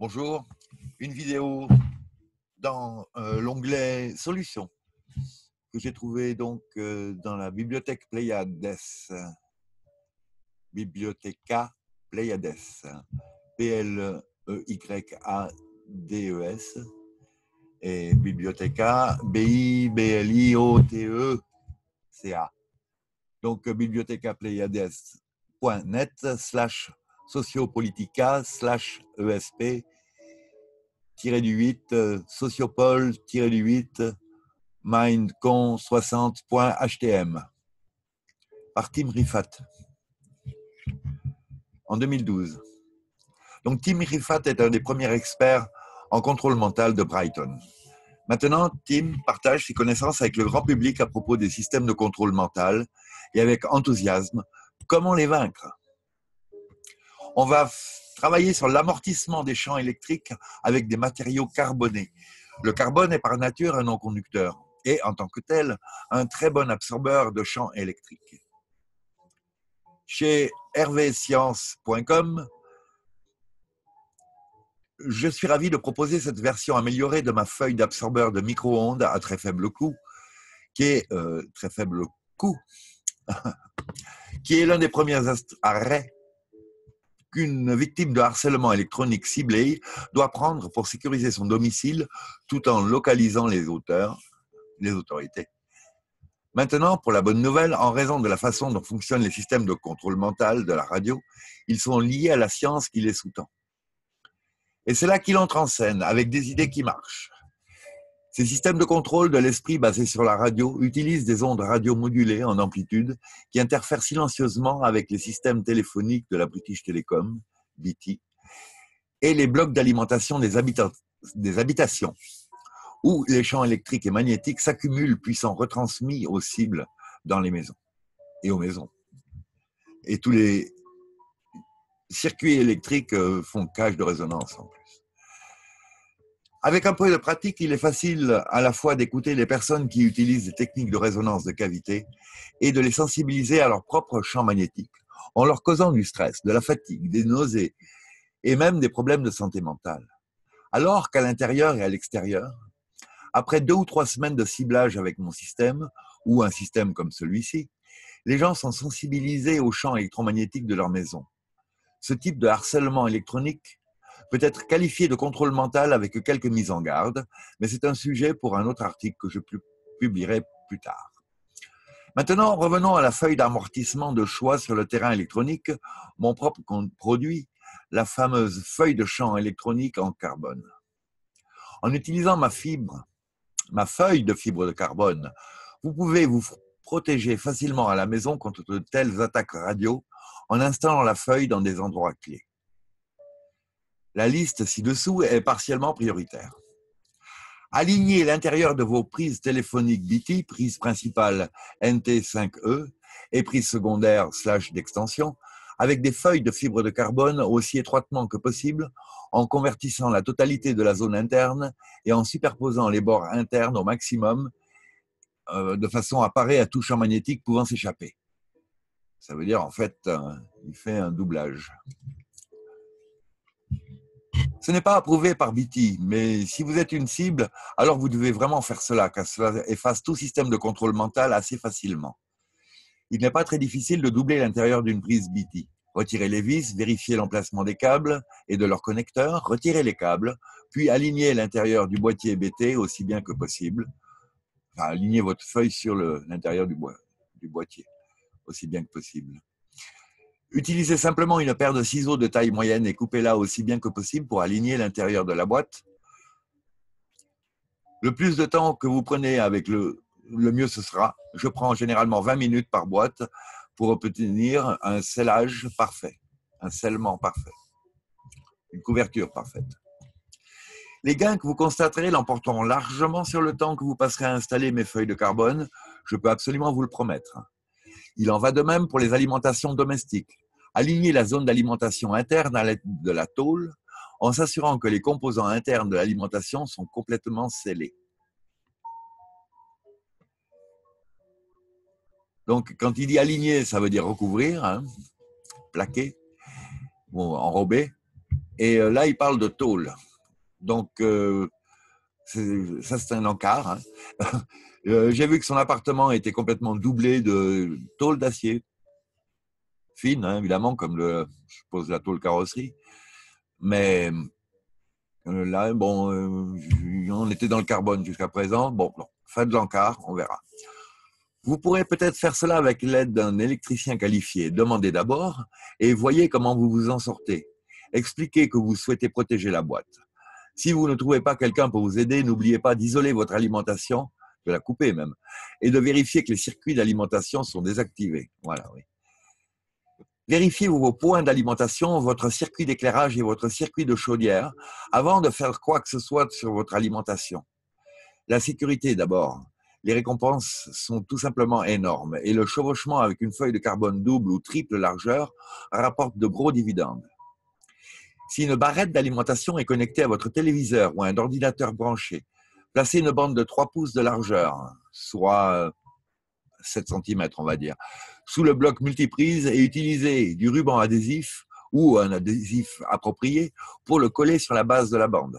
Bonjour, une vidéo dans l'onglet Solutions que j'ai trouvé donc dans la bibliothèque Pléiades, Bibliotheca Pléiades, P-L-E-Y-A-D-E-S, et Bibliotheca, B-I-B-L-I-O-T-E-C-A. Donc bibliotheca-pléiades.net/sociopolitica/ESP -8 sociopol-8 mindcon60.htm par Tim Rifat en 2012. Donc Tim Rifat est un des premiers experts en contrôle mental de Brighton. Maintenant, Tim partage ses connaissances avec le grand public à propos des systèmes de contrôle mental et avec enthousiasme comment les vaincre. On va travailler sur l'amortissement des champs électriques avec des matériaux carbonés. Le carbone est par nature un non-conducteur et, en tant que tel, un très bon absorbeur de champs électriques. Chez hervescience.com, je suis ravi de proposer cette version améliorée de ma feuille d'absorbeur de micro-ondes à très faible coût, qui est l'un des premiers arrêts qu'une victime de harcèlement électronique ciblé doit prendre pour sécuriser son domicile tout en localisant les autorités. Maintenant, pour la bonne nouvelle, en raison de la façon dont fonctionnent les systèmes de contrôle mental de la radio, ils sont liés à la science qui les sous-tend. Et c'est là qu'il entre en scène, avec des idées qui marchent. Ces systèmes de contrôle de l'esprit basés sur la radio utilisent des ondes radio modulées en amplitude qui interfèrent silencieusement avec les systèmes téléphoniques de la British Telecom, BT, et les blocs d'alimentation des habitations, où les champs électriques et magnétiques s'accumulent puis sont retransmis aux cibles dans les maisons et aux maisons. Et tous les circuits électriques font cage de résonance en plus. Avec un peu de pratique, il est facile à la fois d'écouter les personnes qui utilisent des techniques de résonance de cavité et de les sensibiliser à leur propre champ magnétique, en leur causant du stress, de la fatigue, des nausées et même des problèmes de santé mentale. Alors qu'à l'intérieur et à l'extérieur, après 2 ou 3 semaines de ciblage avec mon système, ou un système comme celui-ci, les gens sont sensibilisés au champ électromagnétique de leur maison. Ce type de harcèlement électronique peut être qualifié de contrôle mental avec quelques mises en garde, mais c'est un sujet pour un autre article que je publierai plus tard. Maintenant, revenons à la feuille d'amortissement de choix sur le terrain électronique, mon propre produit, la fameuse feuille de champ électronique en carbone. En utilisant ma feuille de fibre de carbone, vous pouvez vous protéger facilement à la maison contre de telles attaques radio en installant la feuille dans des endroits clés. La liste ci-dessous est partiellement prioritaire. Alignez l'intérieur de vos prises téléphoniques BT, prise principale NT5E et prise secondaire / d'extension, avec des feuilles de fibre de carbone aussi étroitement que possible, en convertissant la totalité de la zone interne et en superposant les bords internes au maximum, de façon à parer à tout champ magnétique pouvant s'échapper. Ça veut dire, en fait, il fait un doublage. Ce n'est pas approuvé par BT, mais si vous êtes une cible, alors vous devez vraiment faire cela, car cela efface tout système de contrôle mental assez facilement. Il n'est pas très difficile de doubler l'intérieur d'une prise BT. Retirez les vis, vérifiez l'emplacement des câbles et de leurs connecteurs, retirez les câbles, puis alignez l'intérieur du boîtier BT aussi bien que possible. Enfin, alignez votre feuille sur l'intérieur du boîtier aussi bien que possible. Utilisez simplement une paire de ciseaux de taille moyenne et coupez-la aussi bien que possible pour aligner l'intérieur de la boîte. Le plus de temps que vous prenez avec le mieux ce sera. Je prends généralement 20 minutes par boîte pour obtenir un scellage parfait, un scellement parfait, une couverture parfaite. Les gains que vous constaterez l'emporteront largement sur le temps que vous passerez à installer mes feuilles de carbone, je peux absolument vous le promettre. Il en va de même pour les alimentations domestiques. Alignez la zone d'alimentation interne à l'aide de la tôle en s'assurant que les composants internes de l'alimentation sont complètement scellés. Donc, quand il dit aligner, ça veut dire recouvrir, plaquer, ou enrober. Et là, il parle de tôle. Donc, ça, c'est un encart. Hein. J'ai vu que son appartement était complètement doublé de tôle d'acier, fine, hein, évidemment, comme je suppose la tôle carrosserie. Mais là, bon, on était dans le carbone jusqu'à présent. Bon, fin de l'encart, on verra. Vous pourrez peut-être faire cela avec l'aide d'un électricien qualifié. Demandez d'abord et voyez comment vous vous en sortez. Expliquez que vous souhaitez protéger la boîte. Si vous ne trouvez pas quelqu'un pour vous aider, n'oubliez pas d'isoler votre alimentation, de la couper même, et de vérifier que les circuits d'alimentation sont désactivés. Voilà, oui. Vérifiez vos points d'alimentation, votre circuit d'éclairage et votre circuit de chaudière avant de faire quoi que ce soit sur votre alimentation. La sécurité d'abord. Les récompenses sont tout simplement énormes et le chevauchement avec une feuille de carbone double ou triple largeur rapporte de gros dividendes. Si une barrette d'alimentation est connectée à votre téléviseur ou à un ordinateur branché, placez une bande de 3 pouces de largeur, soit 7 cm on va dire, sous le bloc multiprise et utilisez du ruban adhésif ou un adhésif approprié pour le coller sur la base de la bande.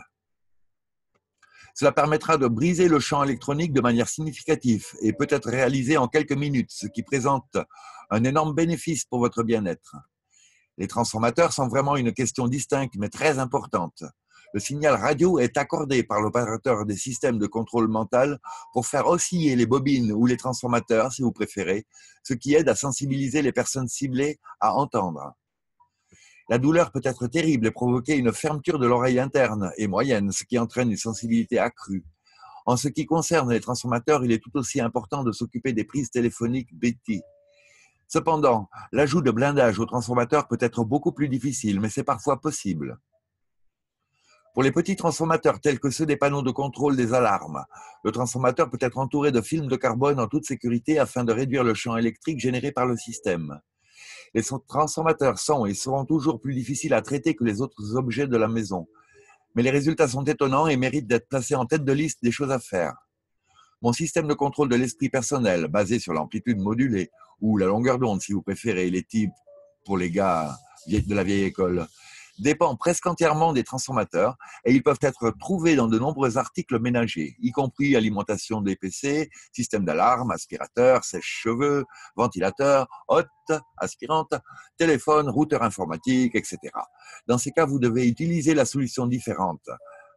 Cela permettra de briser le champ électronique de manière significative et peut être réalisé en quelques minutes, ce qui présente un énorme bénéfice pour votre bien-être. Les transformateurs sont vraiment une question distincte mais très importante. Le signal radio est accordé par l'opérateur des systèmes de contrôle mental pour faire osciller les bobines ou les transformateurs, si vous préférez, ce qui aide à sensibiliser les personnes ciblées à entendre. La douleur peut être terrible et provoquer une fermeture de l'oreille interne et moyenne, ce qui entraîne une sensibilité accrue. En ce qui concerne les transformateurs, il est tout aussi important de s'occuper des prises téléphoniques BT. Cependant, l'ajout de blindage aux transformateurs peut être beaucoup plus difficile, mais c'est parfois possible. Pour les petits transformateurs tels que ceux des panneaux de contrôle des alarmes, le transformateur peut être entouré de films de carbone en toute sécurité afin de réduire le champ électrique généré par le système. Les transformateurs sont et seront toujours plus difficiles à traiter que les autres objets de la maison. Mais les résultats sont étonnants et méritent d'être placés en tête de liste des choses à faire. Mon système de contrôle de l'esprit personnel, basé sur l'amplitude modulée, ou la longueur d'onde si vous préférez, les types pour les gars de la vieille école, dépend presque entièrement des transformateurs et ils peuvent être trouvés dans de nombreux articles ménagers, y compris alimentation des PC, système d'alarme, aspirateur, sèche-cheveux, ventilateur, hotte, aspirante, téléphone, routeur informatique, etc. Dans ces cas, vous devez utiliser la solution différente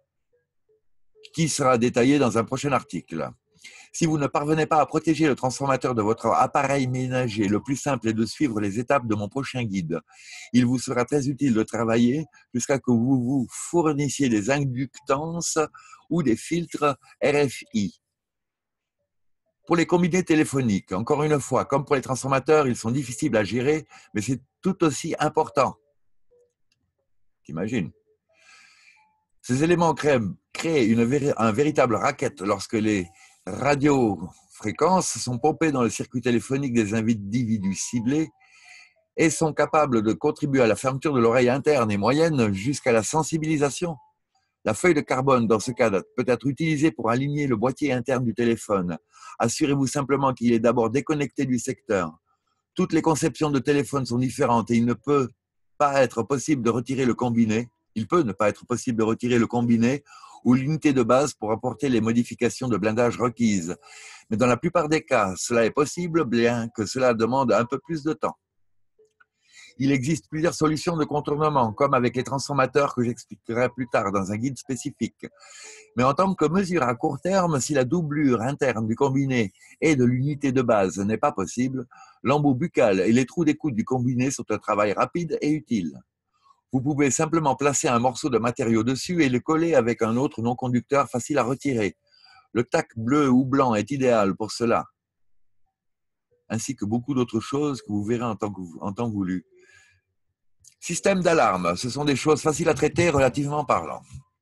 qui sera détaillée dans un prochain article. Si vous ne parvenez pas à protéger le transformateur de votre appareil ménager, le plus simple est de suivre les étapes de mon prochain guide. Il vous sera très utile de travailler jusqu'à que vous vous fournissiez des inductances ou des filtres RFI. Pour les combinés téléphoniques, encore une fois, comme pour les transformateurs, ils sont difficiles à gérer, mais c'est tout aussi important. T'imagines ? Ces éléments créent un véritable racket lorsque les radiofréquences sont pompées dans le circuit téléphonique des individus ciblés et sont capables de contribuer à la fermeture de l'oreille interne et moyenne jusqu'à la sensibilisation. La feuille de carbone, dans ce cas, peut être utilisée pour aligner le boîtier interne du téléphone. Assurez-vous simplement qu'il est d'abord déconnecté du secteur. Toutes les conceptions de téléphone sont différentes et il ne peut pas être possible de retirer le combiné. Il peut ne pas être possible de retirer le combiné ou l'unité de base pour apporter les modifications de blindage requises. Mais dans la plupart des cas, cela est possible, bien que cela demande un peu plus de temps. Il existe plusieurs solutions de contournement, comme avec les transformateurs que j'expliquerai plus tard dans un guide spécifique. Mais en tant que mesure à court terme, si la doublure interne du combiné et de l'unité de base n'est pas possible, l'embout buccal et les trous d'écoute du combiné sont un travail rapide et utile. Vous pouvez simplement placer un morceau de matériau dessus et le coller avec un autre non-conducteur facile à retirer. Le tac bleu ou blanc est idéal pour cela, ainsi que beaucoup d'autres choses que vous verrez en temps voulu. Système d'alarme, ce sont des choses faciles à traiter relativement parlant.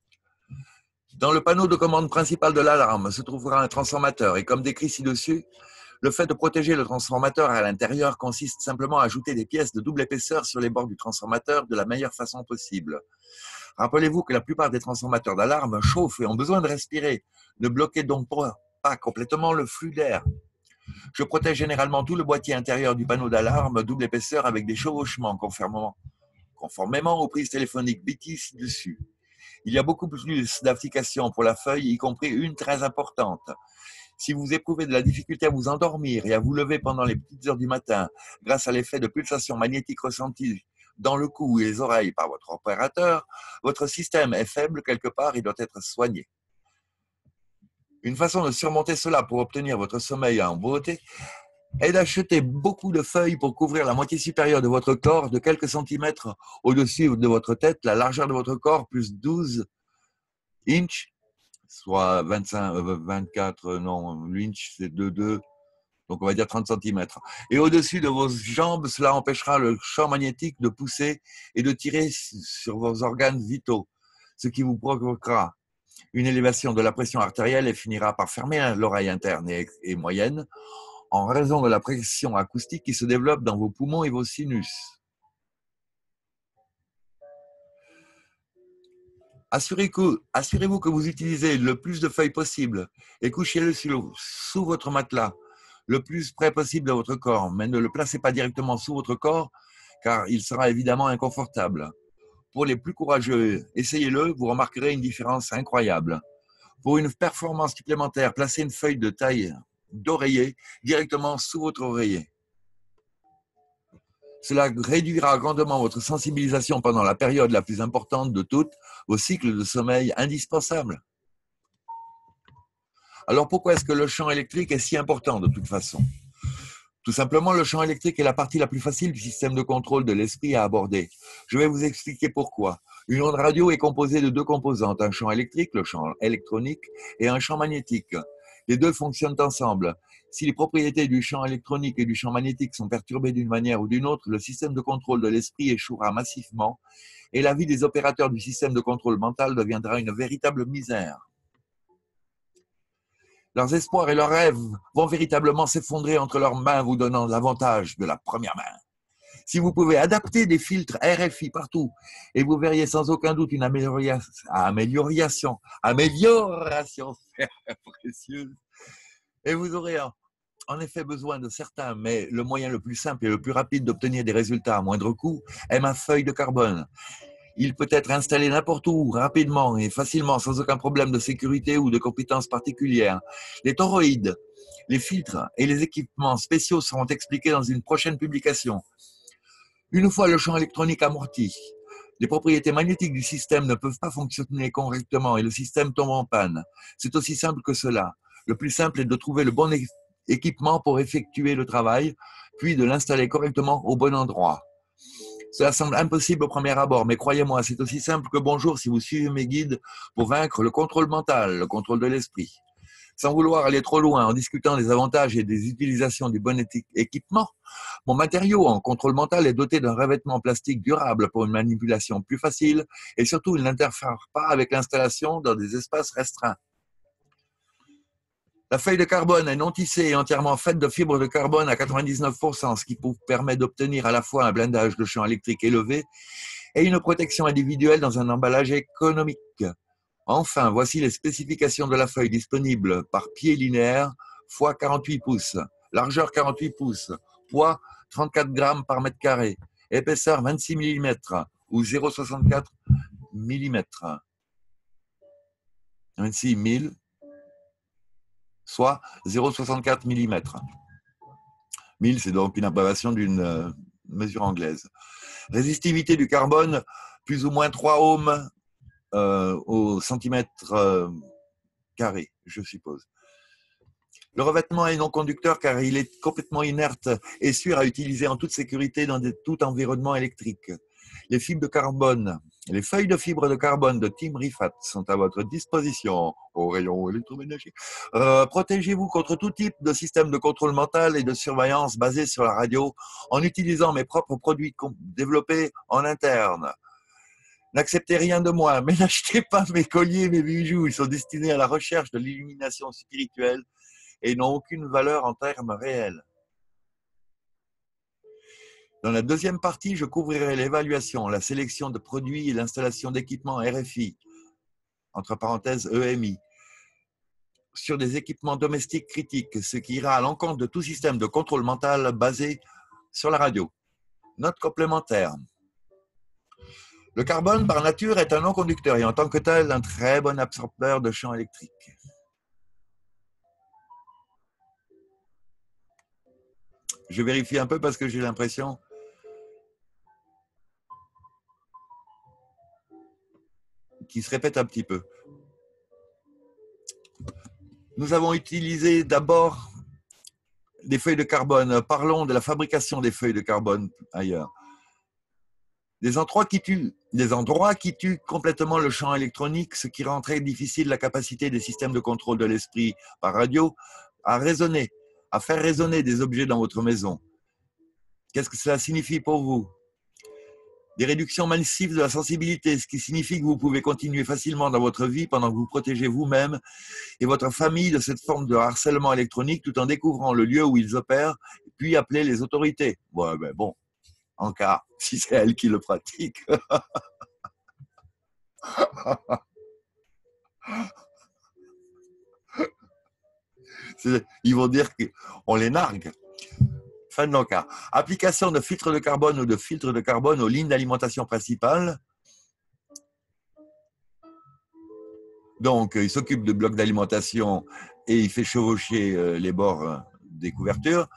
Dans le panneau de commande principal de l'alarme se trouvera un transformateur et comme décrit ci-dessus, le fait de protéger le transformateur à l'intérieur consiste simplement à ajouter des pièces de double épaisseur sur les bords du transformateur de la meilleure façon possible. Rappelez-vous que la plupart des transformateurs d'alarme chauffent et ont besoin de respirer. Ne bloquez donc pas complètement le flux d'air. Je protège généralement tout le boîtier intérieur du panneau d'alarme double épaisseur avec des chevauchements, conformément conformément aux prises téléphoniques BT ci-dessus. Il y a beaucoup plus d'applications pour la feuille, y compris une très importante. Si vous éprouvez de la difficulté à vous endormir et à vous lever pendant les petites heures du matin, grâce à l'effet de pulsation magnétique ressenti dans le cou et les oreilles par votre opérateur, votre système est faible quelque part et doit être soigné. Une façon de surmonter cela pour obtenir votre sommeil en beauté est d'acheter beaucoup de feuilles pour couvrir la moitié supérieure de votre corps de quelques centimètres au-dessus de votre tête, la largeur de votre corps plus 12 inches, soit 24, non, l'inch c'est 2,2, donc on va dire 30 centimètres. Et au-dessus de vos jambes, cela empêchera le champ magnétique de pousser et de tirer sur vos organes vitaux, ce qui vous provoquera une élévation de la pression artérielle et finira par fermer l'oreille interne et moyenne en raison de la pression acoustique qui se développe dans vos poumons et vos sinus. Assurez-vous que vous utilisez le plus de feuilles possible et couchez-le sous votre matelas, le plus près possible de votre corps, mais ne le placez pas directement sous votre corps car il sera évidemment inconfortable. Pour les plus courageux, essayez-le, vous remarquerez une différence incroyable. Pour une performance supplémentaire, placez une feuille de taille d'oreiller directement sous votre oreiller. Cela réduira grandement votre sensibilisation pendant la période la plus importante de toutes, vos cycles de sommeil indispensables. Alors pourquoi est-ce que le champ électrique est si important de toute façon? Tout simplement, le champ électrique est la partie la plus facile du système de contrôle de l'esprit à aborder. Je vais vous expliquer pourquoi. Une onde radio est composée de deux composantes, un champ électrique, le champ électronique, et un champ magnétique. Les deux fonctionnent ensemble. Si les propriétés du champ électronique et du champ magnétique sont perturbées d'une manière ou d'une autre, le système de contrôle de l'esprit échouera massivement et la vie des opérateurs du système de contrôle mental deviendra une véritable misère. Leurs espoirs et leurs rêves vont véritablement s'effondrer entre leurs mains, vous donnant l'avantage de la première main. Si vous pouvez adapter des filtres RFI partout, et vous verriez sans aucun doute une amélioration précieuse. Et vous aurez en effet besoin de certains, mais le moyen le plus simple et le plus rapide d'obtenir des résultats à moindre coût est ma feuille de carbone. Il peut être installé n'importe où, rapidement et facilement, sans aucun problème de sécurité ou de compétences particulières. Les toroïdes, les filtres et les équipements spéciaux seront expliqués dans une prochaine publication. Une fois le champ électronique amorti, les propriétés magnétiques du système ne peuvent pas fonctionner correctement et le système tombe en panne. C'est aussi simple que cela. Le plus simple est de trouver le bon équipement pour effectuer le travail, puis de l'installer correctement au bon endroit. Cela semble impossible au premier abord, mais croyez-moi, c'est aussi simple que bonjour si vous suivez mes guides pour vaincre le contrôle mental, le contrôle de l'esprit. Sans vouloir aller trop loin en discutant des avantages et des utilisations du bon équipement, mon matériau en contrôle mental est doté d'un revêtement plastique durable pour une manipulation plus facile et surtout il n'interfère pas avec l'installation dans des espaces restreints. La feuille de carbone est non tissée et entièrement faite de fibres de carbone à 99%, ce qui permet d'obtenir à la fois un blindage de champ électrique élevé et une protection individuelle dans un emballage économique. Enfin, voici les spécifications de la feuille disponible par pied linéaire x 48 pouces, largeur 48 pouces, poids 34 grammes par mètre carré, épaisseur 26 mm ou 0,64 mm. 26 000 soit 0,64 mm. 1000, c'est donc une abréviation d'une mesure anglaise. Résistivité du carbone, plus ou moins 3 ohms au centimètre carré, je suppose. Le revêtement est non conducteur car il est complètement inerte et sûr à utiliser en toute sécurité dans tout environnement électrique. Les fibres de carbone, les feuilles de fibres de carbone de Team Rifat sont à votre disposition au rayon électroménager. Protégez-vous contre tout type de système de contrôle mental et de surveillance basé sur la radio en utilisant mes propres produits développés en interne. N'acceptez rien de moi, mais n'achetez pas mes colliers, mes bijoux. Ils sont destinés à la recherche de l'illumination spirituelle et n'ont aucune valeur en termes réels. Dans la deuxième partie, je couvrirai l'évaluation, la sélection de produits et l'installation d'équipements RFI, entre parenthèses EMI, sur des équipements domestiques critiques, ce qui ira à l'encontre de tout système de contrôle mental basé sur la radio. Note complémentaire. Le carbone, par nature, est un non-conducteur et en tant que tel, un très bon absorbeur de champs électriques. Je vérifie un peu parce que j'ai l'impression qu'il se répète un petit peu. Nous avons utilisé d'abord des feuilles de carbone. Parlons de la fabrication des feuilles de carbone ailleurs. Des endroits qui tuent complètement le champ électronique, ce qui rend très difficile la capacité des systèmes de contrôle de l'esprit par radio à raisonner, à faire résonner des objets dans votre maison. Qu'est-ce que cela signifie pour vous? Des réductions massives de la sensibilité, ce qui signifie que vous pouvez continuer facilement dans votre vie pendant que vous protégez vous-même et votre famille de cette forme de harcèlement électronique tout en découvrant le lieu où ils opèrent, puis appeler les autorités. Ouais, ben bon, en cas, si c'est elle qui le pratique. Ils vont dire qu'on les nargue. Fin de l'encart. Application de filtres de carbone ou de filtres de carbone aux lignes d'alimentation principales. Donc, il s'occupe de blocs d'alimentation et il fait chevaucher les bords des couvertures.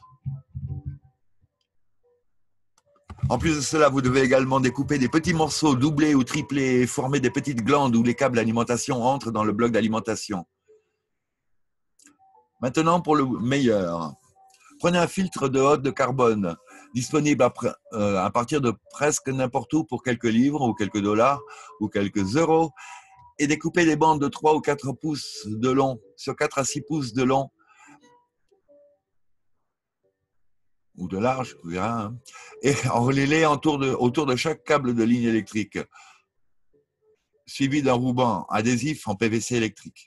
En plus de cela, vous devez également découper des petits morceaux doublés ou triplés et former des petites glandes où les câbles d'alimentation entrent dans le bloc d'alimentation. Maintenant, pour le meilleur. Prenez un filtre de hotte de carbone disponible à partir de presque n'importe où pour quelques livres ou quelques dollars ou quelques euros et découpez des bandes de 3 ou 4 pouces de long sur 4 à 6 pouces de long ou de large, vous verrez, hein, et enroulez-les autour de chaque câble de ligne électrique suivi d'un ruban adhésif en PVC électrique.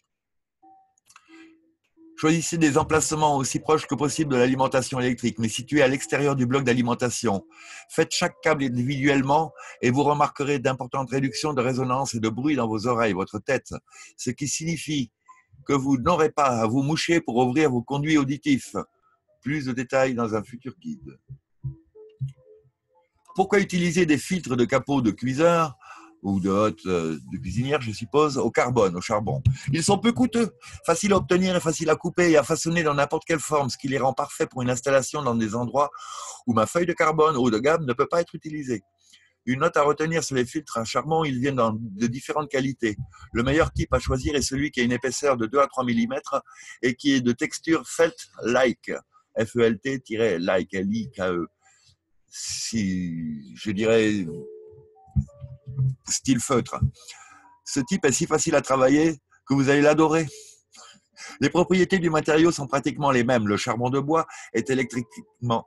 Choisissez des emplacements aussi proches que possible de l'alimentation électrique, mais situés à l'extérieur du bloc d'alimentation. Faites chaque câble individuellement et vous remarquerez d'importantes réductions de résonance et de bruit dans vos oreilles, votre tête, ce qui signifie que vous n'aurez pas à vous moucher pour ouvrir vos conduits auditifs. Plus de détails dans un futur guide. Pourquoi utiliser des filtres de capot de cuiseur ou de hotte de cuisinière, je suppose, au carbone, au charbon? Ils sont peu coûteux, faciles à obtenir et faciles à couper et à façonner dans n'importe quelle forme, ce qui les rend parfaits pour une installation dans des endroits où ma feuille de carbone haut de gamme ne peut pas être utilisée. Une note à retenir sur les filtres à charbon, ils viennent de différentes qualités. Le meilleur type à choisir est celui qui a une épaisseur de 2 à 3 mm et qui est de texture felt-like, F-E-L-T-like, L-I-K-E. Si, je dirais, style feutre. Ce type est si facile à travailler que vous allez l'adorer. Les propriétés du matériau sont pratiquement les mêmes. Le charbon de bois est électriquement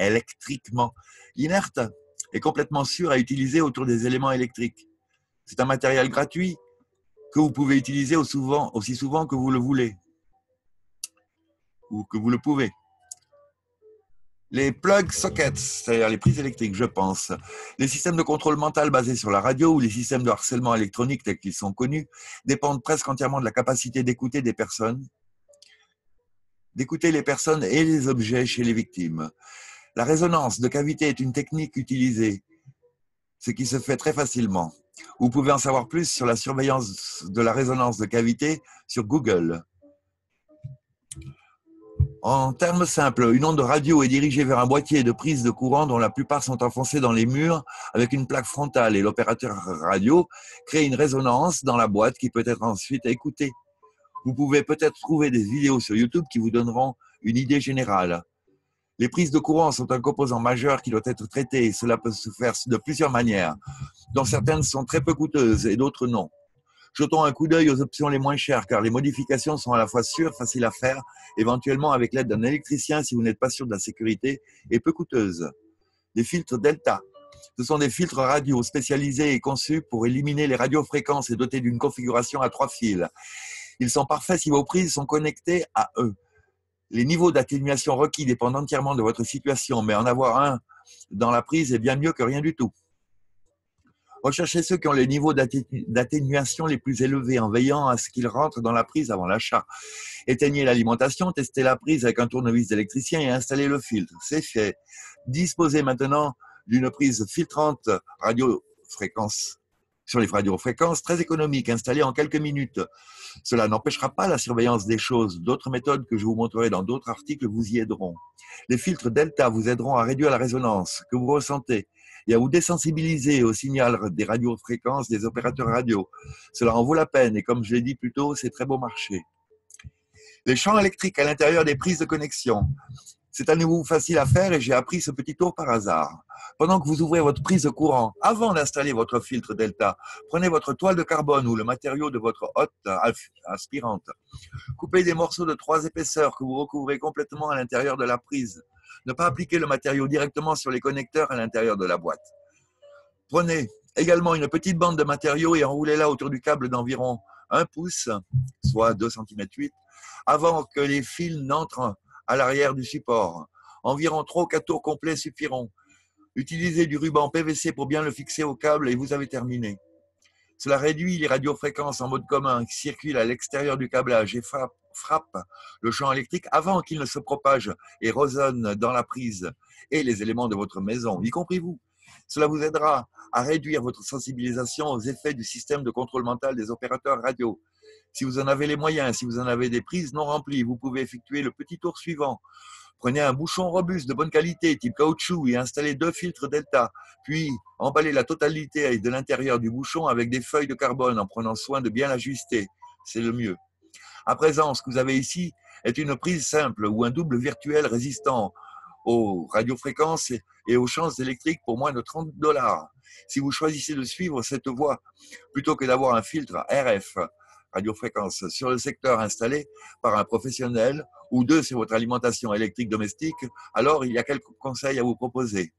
inerte et complètement sûr à utiliser autour des éléments électriques. C'est un matériel gratuit que vous pouvez utiliser aussi souvent que vous le voulez ou que vous le pouvez. Les plug sockets, c'est-à-dire les prises électriques, je pense. Les systèmes de contrôle mental basés sur la radio ou les systèmes de harcèlement électronique tels qu'ils sont connus dépendent presque entièrement de la capacité d'écouter les personnes et les objets chez les victimes. La résonance de cavité est une technique utilisée, ce qui se fait très facilement. Vous pouvez en savoir plus sur la surveillance de la résonance de cavité sur Google. En termes simples, une onde radio est dirigée vers un boîtier de prise de courant dont la plupart sont enfoncés dans les murs avec une plaque frontale et l'opérateur radio crée une résonance dans la boîte qui peut être ensuite écoutée. Vous pouvez peut-être trouver des vidéos sur YouTube qui vous donneront une idée générale. Les prises de courant sont un composant majeur qui doit être traité et cela peut se faire de plusieurs manières, dont certaines sont très peu coûteuses et d'autres non. Jetons un coup d'œil aux options les moins chères car les modifications sont à la fois sûres, faciles à faire, éventuellement avec l'aide d'un électricien si vous n'êtes pas sûr de la sécurité, et peu coûteuses. Les filtres Delta. Ce sont des filtres radio spécialisés et conçus pour éliminer les radiofréquences et dotés d'une configuration à 3 fils. Ils sont parfaits si vos prises sont connectées à eux. Les niveaux d'atténuation requis dépendent entièrement de votre situation, mais en avoir un dans la prise est bien mieux que rien du tout. Recherchez ceux qui ont les niveaux d'atténuation les plus élevés en veillant à ce qu'ils rentrent dans la prise avant l'achat. Éteignez l'alimentation, testez la prise avec un tournevis d'électricien et installez le filtre. C'est fait. Disposez maintenant d'une prise filtrante radio radiofréquences très économiques installées en quelques minutes. Cela n'empêchera pas la surveillance des choses. D'autres méthodes que je vous montrerai dans d'autres articles vous y aideront. Les filtres delta vous aideront à réduire la résonance que vous ressentez et à vous désensibiliser au signal des radiofréquences des opérateurs radio. Cela en vaut la peine et comme je l'ai dit plus tôt, c'est très bon marché. Les champs électriques à l'intérieur des prises de connexion. C'est à nouveau facile à faire et j'ai appris ce petit tour par hasard. Pendant que vous ouvrez votre prise de courant, avant d'installer votre filtre delta, prenez votre toile de carbone ou le matériau de votre hotte aspirante. Coupez des morceaux de 3 épaisseurs que vous recouvrez complètement à l'intérieur de la prise. Ne pas appliquer le matériau directement sur les connecteurs à l'intérieur de la boîte. Prenez également une petite bande de matériau et enroulez-la autour du câble d'environ 1 pouce, soit 2,8 cm, avant que les fils n'entrent à l'arrière du support. Environ 3 ou 4 tours complets suffiront. Utilisez du ruban PVC pour bien le fixer au câble et vous avez terminé. Cela réduit les radiofréquences en mode commun qui circulent à l'extérieur du câblage et frappe le champ électrique avant qu'il ne se propage et résonne dans la prise et les éléments de votre maison, y compris vous. Cela vous aidera à réduire votre sensibilisation aux effets du système de contrôle mental des opérateurs radio. Si vous en avez les moyens, si vous en avez des prises non remplies, vous pouvez effectuer le petit tour suivant. Prenez un bouchon robuste de bonne qualité, type caoutchouc, et installez 2 filtres delta. Puis, emballez la totalité de l'intérieur du bouchon avec des feuilles de carbone en prenant soin de bien l'ajuster. C'est le mieux. À présent, ce que vous avez ici est une prise simple ou un double virtuel résistant aux radiofréquences et aux champs électriques pour moins de $30. Si vous choisissez de suivre cette voie, plutôt que d'avoir un filtre RF, radiofréquence, sur le secteur installé par un professionnel ou 2 sur votre alimentation électrique domestique, alors il y a quelques conseils à vous proposer.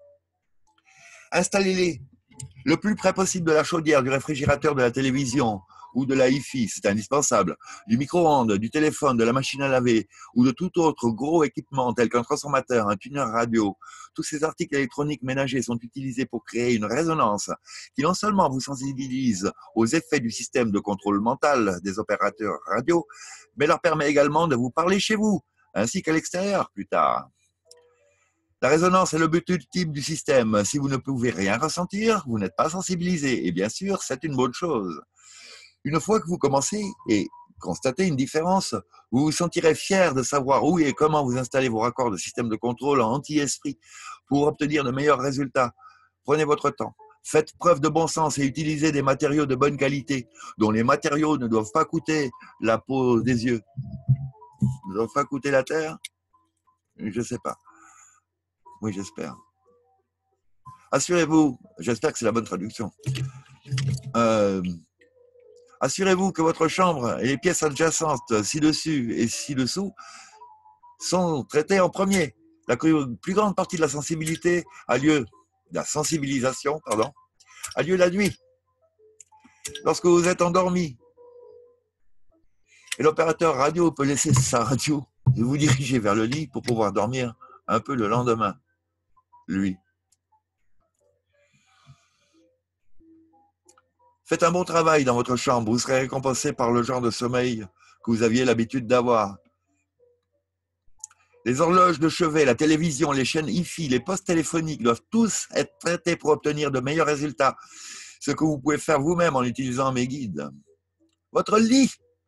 Installez-les le plus près possible de la chaudière, du réfrigérateur, de la télévision ou de la hi-fi, c'est indispensable, du micro-ondes, du téléphone, de la machine à laver ou de tout autre gros équipement tel qu'un transformateur, un tuner radio. Tous ces articles électroniques ménagers sont utilisés pour créer une résonance qui non seulement vous sensibilise aux effets du système de contrôle mental des opérateurs radio, mais leur permet également de vous parler chez vous, ainsi qu'à l'extérieur plus tard. La résonance est le but ultime du système. Si vous ne pouvez rien ressentir, vous n'êtes pas sensibilisé. Et bien sûr, c'est une bonne chose. Une fois que vous commencez et constatez une différence, vous vous sentirez fier de savoir où et comment vous installez vos raccords de système de contrôle en anti-esprit pour obtenir de meilleurs résultats. Prenez votre temps. Faites preuve de bon sens et utilisez des matériaux de bonne qualité, dont les matériaux ne doivent pas coûter la peau des yeux. Ne doivent pas coûter la terre? Je ne sais pas. Oui, j'espère. Assurez-vous, j'espère que c'est la bonne traduction. Assurez-vous que votre chambre et les pièces adjacentes ci-dessus et ci-dessous sont traitées en premier. La plus grande partie de la sensibilisation a lieu la nuit, lorsque vous êtes endormi. Et l'opérateur radio peut laisser sa radio et vous diriger vers le lit pour pouvoir dormir un peu le lendemain, lui. Faites un bon travail dans votre chambre, vous serez récompensé par le genre de sommeil que vous aviez l'habitude d'avoir. Les horloges de chevet, la télévision, les chaînes hi-fi, les postes téléphoniques doivent tous être traités pour obtenir de meilleurs résultats. Ce que vous pouvez faire vous-même en utilisant mes guides. Votre lit.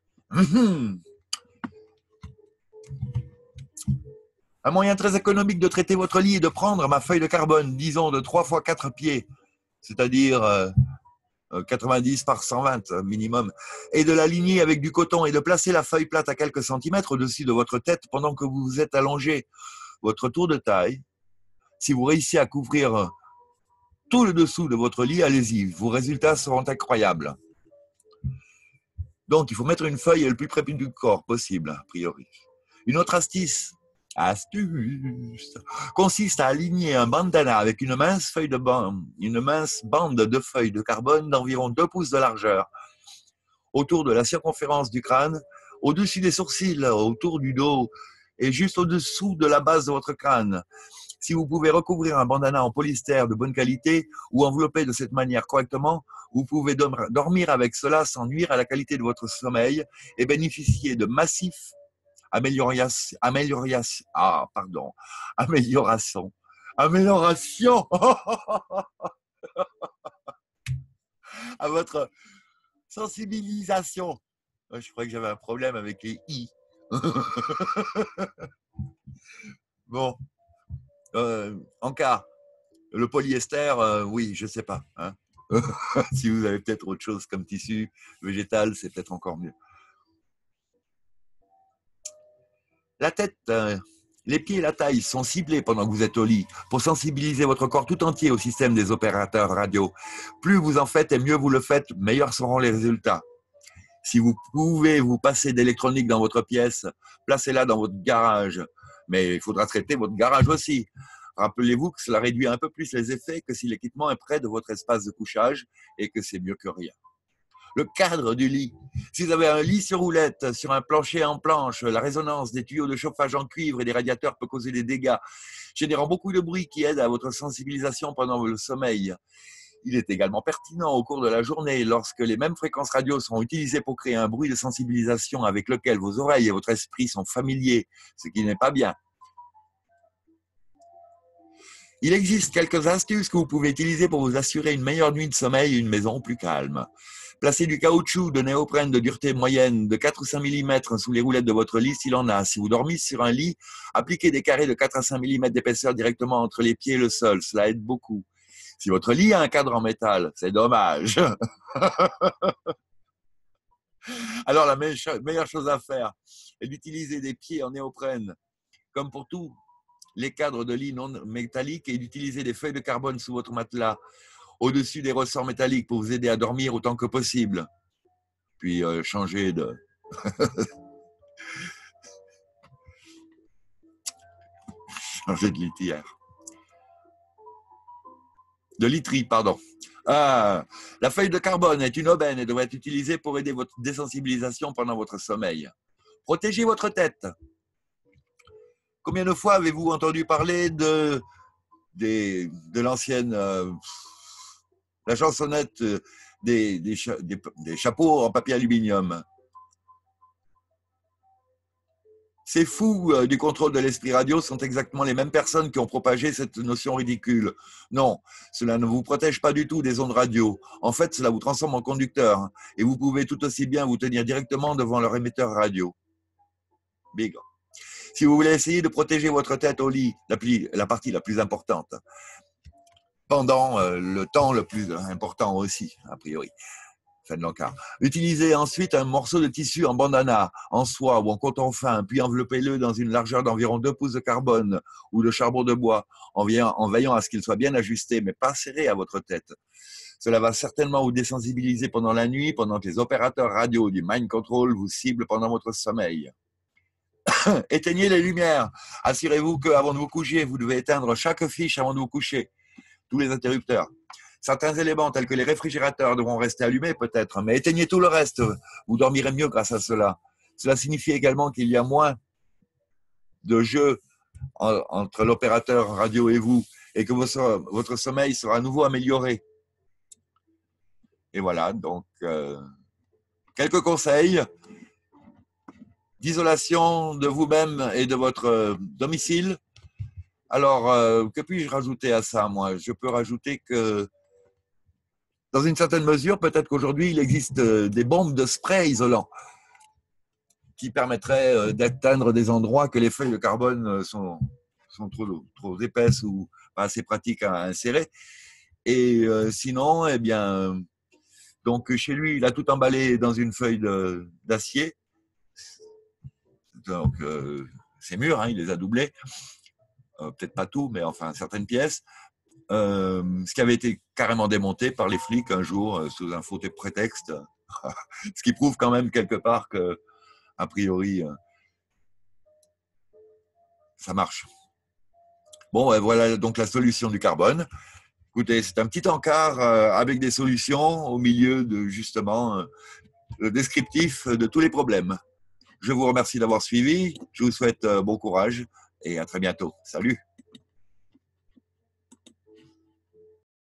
Un moyen très économique de traiter votre lit est de prendre ma feuille de carbone, disons de 3 x 4 pieds, c'est-à-dire 90 par 120 minimum, et de l'aligner avec du coton et de placer la feuille plate à quelques centimètres au-dessus de votre tête pendant que vous vous êtes allongé votre tour de taille. Si vous réussissez à couvrir tout le dessous de votre lit, allez-y, vos résultats seront incroyables. Donc, il faut mettre une feuille le plus près du corps possible, a priori. Une autre astuce consiste à aligner un bandana avec une mince bande de feuilles de carbone d'environ 2 pouces de largeur autour de la circonférence du crâne, au-dessus des sourcils, autour du dos et juste au-dessous de la base de votre crâne. Si vous pouvez recouvrir un bandana en polyester de bonne qualité ou envelopper de cette manière correctement, vous pouvez dormir avec cela sans nuire à la qualité de votre sommeil et bénéficier de massifs amélioration. à votre sensibilisation. Je croyais que j'avais un problème avec les i. Bon, en cas, le polyester, oui, je sais pas. Hein. Si vous avez peut-être autre chose comme tissu végétal, c'est peut-être encore mieux. La tête, les pieds et la taille sont ciblés pendant que vous êtes au lit pour sensibiliser votre corps tout entier au système des opérateurs radio. Plus vous en faites et mieux vous le faites, meilleurs seront les résultats. Si vous pouvez vous passer d'électronique dans votre pièce, placez-la dans votre garage. Mais il faudra traiter votre garage aussi. Rappelez-vous que cela réduit un peu plus les effets que si l'équipement est près de votre espace de couchage et que c'est mieux que rien. Le cadre du lit. Si vous avez un lit sur roulette, sur un plancher en planche, la résonance des tuyaux de chauffage en cuivre et des radiateurs peut causer des dégâts, générant beaucoup de bruit qui aide à votre sensibilisation pendant le sommeil. Il est également pertinent au cours de la journée, lorsque les mêmes fréquences radio sont utilisées pour créer un bruit de sensibilisation avec lequel vos oreilles et votre esprit sont familiers, ce qui n'est pas bien. Il existe quelques astuces que vous pouvez utiliser pour vous assurer une meilleure nuit de sommeil et une maison plus calme. Placez du caoutchouc de néoprène de dureté moyenne de 4 ou 5 mm sous les roulettes de votre lit s'il en a. Si vous dormez sur un lit, appliquez des carrés de 4 à 5 mm d'épaisseur directement entre les pieds et le sol. Cela aide beaucoup. Si votre lit a un cadre en métal, c'est dommage. Alors la meilleure chose à faire est d'utiliser des pieds en néoprène, comme pour tous les cadres de lit non métalliques, et d'utiliser des feuilles de carbone sous votre matelas, au-dessus des ressorts métalliques pour vous aider à dormir autant que possible. Puis changer de... changer de litière. De literie, pardon. La feuille de carbone est une aubaine et devrait être utilisée pour aider votre désensibilisation pendant votre sommeil. Protégez votre tête. Combien de fois avez-vous entendu parler de l'ancienne, la chansonnette des chapeaux en papier aluminium? Ces fous du contrôle de l'esprit radio sont exactement les mêmes personnes qui ont propagé cette notion ridicule. Non, cela ne vous protège pas du tout des ondes radio. En fait, cela vous transforme en conducteur et vous pouvez tout aussi bien vous tenir directement devant leur émetteur radio. Big. Si vous voulez essayer de protéger votre tête au lit, la partie la plus importante, pendant le temps le plus important aussi, a priori. Fin de l'encart. Utilisez ensuite un morceau de tissu en bandana, en soie ou en coton fin, puis enveloppez-le dans une largeur d'environ 2 pouces de carbone ou de charbon de bois, en veillant à ce qu'il soit bien ajusté, mais pas serré à votre tête. Cela va certainement vous désensibiliser pendant la nuit, pendant que les opérateurs radio du Mind Control vous ciblent pendant votre sommeil. Éteignez les lumières. Assurez-vous qu'avant de vous coucher, vous devez éteindre chaque fiche avant de vous coucher. Tous les interrupteurs. Certains éléments tels que les réfrigérateurs devront rester allumés peut-être, mais éteignez tout le reste. Vous dormirez mieux grâce à cela. Cela signifie également qu'il y a moins de jeu entre l'opérateur radio et vous, et que votre sommeil sera à nouveau amélioré. Et voilà, donc quelques conseils d'isolation de vous-même et de votre domicile. Alors, que puis-je rajouter à ça, moi? Je peux rajouter que, dans une certaine mesure, peut-être qu'aujourd'hui, il existe des bombes de spray isolant qui permettraient d'atteindre des endroits que les feuilles de carbone sont trop épaisses ou pas assez pratiques à insérer. Et sinon, eh bien, donc chez lui, il a tout emballé dans une feuille d'acier. Donc, ces murs, hein, il les a doublés. Peut-être pas tout, mais enfin certaines pièces. Ce qui avait été carrément démonté par les flics un jour sous un faux prétexte. Ce qui prouve quand même quelque part que, a priori, ça marche. Bon, voilà donc la solution du carbone. Écoutez, c'est un petit encart avec des solutions au milieu de justement le descriptif de tous les problèmes. Je vous remercie d'avoir suivi. Je vous souhaite bon courage et à très bientôt. Salut!